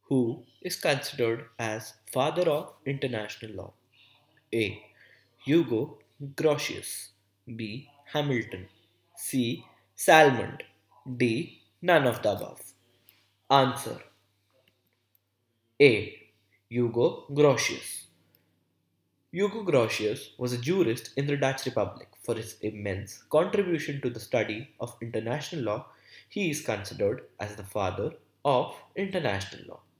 Who is considered as father of international law? A. Hugo Grotius. B. Hamilton. C. Salmond. D. None of the above. Answer A. Hugo Grotius. Hugo Grotius was a jurist in the Dutch Republic. For his immense contribution to the study of international law, he is considered as the father of international law.